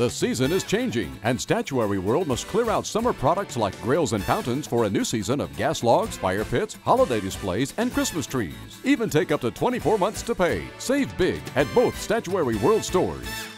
The season is changing, and Statuary World must clear out summer products like grills and fountains for a new season of gas logs, fire pits, holiday displays, and Christmas trees. Even take up to 24 months to pay. Save big at both Statuary World stores.